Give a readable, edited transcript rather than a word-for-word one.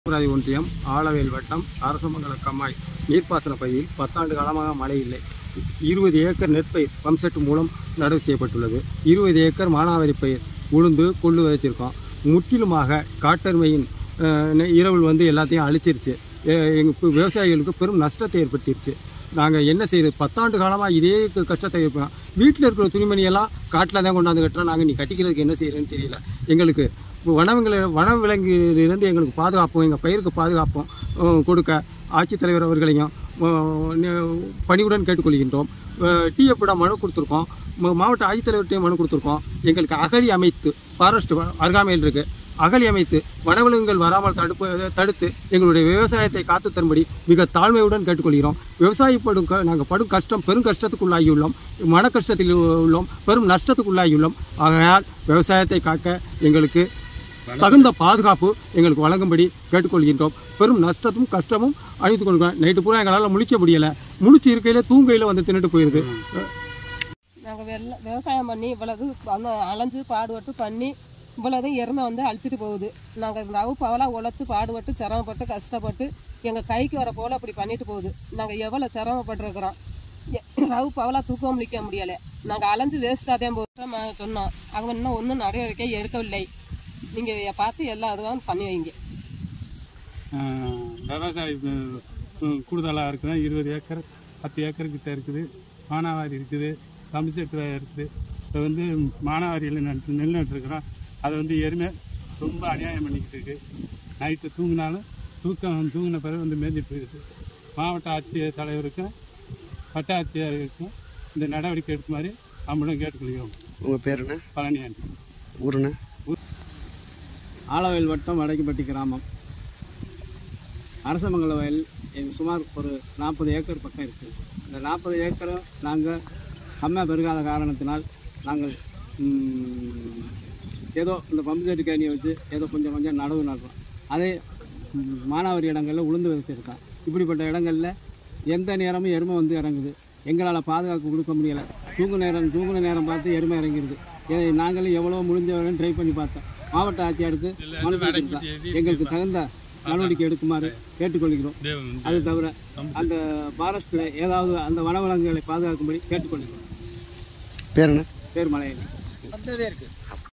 புராதி ஒன்றியம் ஆலவேல் வட்டம் அரசமங்கல கம்மாய் நீர்ப்பாசன பகுதியில் 10 ஆண்டு காலமாக மழை இல்லை. 20 ஏக்கர் நெற்பயிர் பம்ப் செட் மூலம் நடவு செய்யப்பட்டுள்ளது. 20 ஏக்கர் மானாவாரி பயிர் உளுந்து கொள்ளு விதைச்சிருக்கோம். முற்றிலுமாக காட்டெருமையின் இரவல் எல்லாத்தையும் அழிச்சிருச்சு. எங்கள் விவசாயிகளுக்கு பெரும் நஷ்டத்தை ஏற்படுத்திடுச்சு. நாங்கள் என்ன செய்யுது 10 ஆண்டு காலமாக இதே கஷ்டத்தை இருப்போம். வீட்டில் இருக்கிற துணிமணியெல்லாம் காட்டில் தான் கொண்டாந்து கட்டுறோம். நாங்கள் நீ கட்டிக்கிறதுக்கு என்ன செய்கிறேன்னு தெரியல. எங்களுக்கு வனவிலங்கிலிருந்து எங்களுக்கு பாதுகாப்பும் எங்கள் பயிருக்கு பாதுகாப்பும் கொடுக்க ஆட்சித்தலைவர் அவர்களையும் பணிவுடன் கேட்டுக்கொள்கின்றோம். டிஎஃப்ட மனு கொடுத்துருக்கோம். மாவட்ட ஆட்சித்தலைவர்கிட்டையும் மனு கொடுத்துருக்கோம். எங்களுக்கு அகழி அமைத்து ஃபாரஸ்ட் அருகாமையில் இருக்குது. அகழி அமைத்து வனவிலங்குகள் வராமல் தடுத்து எங்களுடைய விவசாயத்தை காத்து தரும்படி மிக தாழ்மையுடன் கேட்டுக்கொள்கிறோம். நாங்கள் படும் கஷ்டம் பெரும் கஷ்டத்துக்குள்ளாகியுள்ளோம். மன கஷ்டத்தில் உள்ளோம். பெரும் நஷ்டத்துக்குள்ளாகியுள்ளோம். ஆகையால் விவசாயத்தை காக்க எங்களுக்கு தகுந்த பாதுகாப்பு எங்களுக்கு வழங்கும்படி கேட்டுக்கொள்கின்றோம். பெரும் நஷ்டமும் கஷ்டமும் அழித்து கொள்கிறோம். நைட்டு பூரா எங்களால் முழிக்க முடியலை. முழிச்சு இருக்கையில் தூங்கையில் தின்னுட்டு போயிடுது. நாங்கள் விவசாயம் பண்ணி இவ்வளவு அலைஞ்சு பாடுபட்டு பண்ணி இவ்வளோதான் எருமை அழிச்சிட்டு போகுது. நாங்கள் ரவு பவலாக உழைச்சி பாடுபட்டு சிரமப்பட்டு கஷ்டப்பட்டு எங்கள் கைக்கு வர போல் அப்படி பண்ணிட்டு போகுது. நாங்கள் எவ்வளோ சிரமப்பட்டுருக்குறோம். ரவு பவலாக தூக்கம் முடிக்க முடியலை. நாங்கள் அலைஞ்சு வேஸ்ட்டாக தான் போட்டு சொன்னோம். அவங்க இன்னும் ஒன்றும் நடவடிக்கை எடுக்கவில்லை. நீங்கள் பார்த்து எல்லா இதுவும் பண்ணி வைங்க. விவசாயி கூடுதலாக இருக்குதுன்னா 20 ஏக்கர் 10 ஏக்கர் கிட்ட இருக்குது. மானாவாரி இருக்குது, பம்பு செட் இருக்குது. இப்போ மானாவாரியில் நெல் நட்டுருக்குறோம். அதை எருமை ரொம்ப அநியாயம் பண்ணிக்கிட்டு இருக்குது. நைட்டு தூங்கினாலும் தூங்கின பிறகு மேய்ஞ்சிட்டு இருக்குது. மாவட்ட ஆட்சியர் தலைவருக்கும் வட்டாட்சியருக்கும் இந்த நடவடிக்கை எடுக்குமாறு நம்மளும் கேட்டுக்கொள்கிறோம். உங்கள் பேர் என்ன? பழனியாண்டி. ஊருண்ணே? ஆலவேல் வட்டம் வடக்குப்பட்டி கிராமம். அரசமங்கல வயல் சுமார் ஒரு 40 ஏக்கர் பக்கம் இருக்குது. இந்த 40 ஏக்கரும் நாங்கள் கம்மியாக பெருகாத காரணத்தினால் நாங்கள் ஏதோ இந்த பம்பு செட்டு கேணியை வச்சு ஏதோ கொஞ்சம் நடவு நடுறோம். அதே மானாவாரி இடங்களில் உளுந்து விதைச்சிருக்கோம். இப்படிப்பட்ட இடங்களில் எந்த நேரமும் எருமை இறங்குது. எங்களால் பாதுகாப்பு கொடுக்க முடியலை. தூங்குன நேரம் பார்த்து எருமை இறங்கிடுது. நாங்களும் எவ்வளோ முடிஞ்ச வரையும் ட்ரை பண்ணி பார்த்தோம். மாவட்ட ஆட்சியருக்கு மனு கொடுத்துருக்கோம். எங்களுக்கு தகுந்த நடவடிக்கை எடுக்குமாறு கேட்டுக்கொள்கிறோம். அது தவிர அந்த ஃபாரஸ்ட்டில் ஏதாவது அந்த வனவிலங்குகளை பாதுகாக்கும்படி கேட்டுக்கொள்கிறோம். பேர் என்ன? பேர் மலையணி.